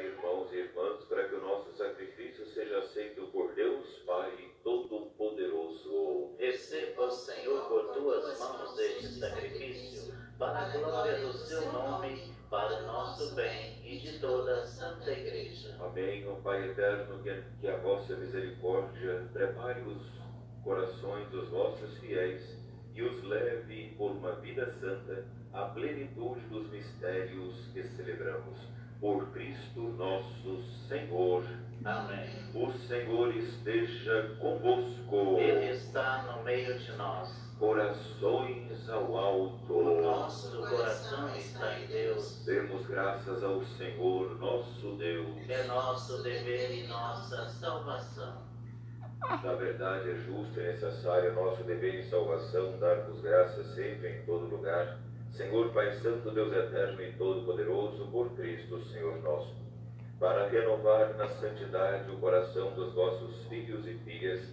Rogai, irmãos e irmãs, para que o nosso sacrifício seja aceito por Deus Pai Todo-Poderoso. Receba, Senhor, por tuas mãos este sacrifício, para a glória do seu nome, para o nosso bem e de toda a Santa Igreja. Amém. Ó Pai eterno, que a vossa misericórdia prepare os corações dos vossos fiéis e os leve por uma vida santa à plenitude dos mistérios que celebramos. Por Cristo nosso Senhor. Amém. O Senhor esteja convosco. Ele está no meio de nós. Corações ao alto. O nosso coração está em Deus. Demos graças ao Senhor nosso Deus. É nosso dever e nossa salvação. Na verdade, é justo e necessário nosso dever e salvação dar-vos graças sempre em todo lugar, Senhor Pai Santo, Deus eterno e todo-poderoso, por Cristo, Senhor nosso, para renovar na santidade o coração dos vossos filhos e filhas,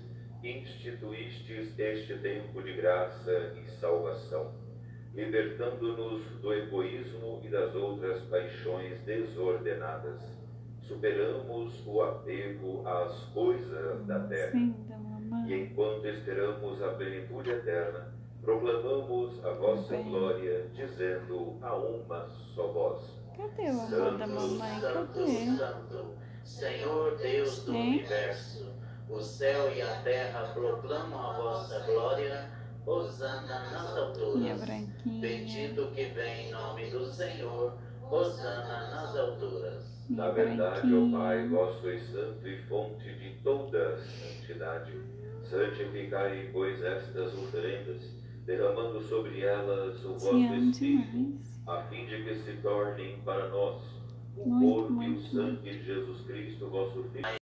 instituístes este tempo de graça e salvação, libertando-nos do egoísmo e das outras paixões desordenadas. Superamos o apego às coisas da terra. E enquanto esperamos a plenitude eterna, proclamamos a vossa glória, dizendo a uma só voz: Cadê o amor da mamãe? Santo, Cadê? Santo, Senhor Deus do universo, o céu e a terra proclamam a vossa glória. Hosana nas Minha alturas. branquinha. Bendito que vem em nome do Senhor. Hosana nas alturas. Na verdade, ó Pai, vós sois santo e fonte de toda santidade. Santificai, pois, estas oferendas, derramando sobre elas o vosso Espírito, a fim de que se tornem para nós o corpo e o sangue de Jesus Cristo, vosso Filho.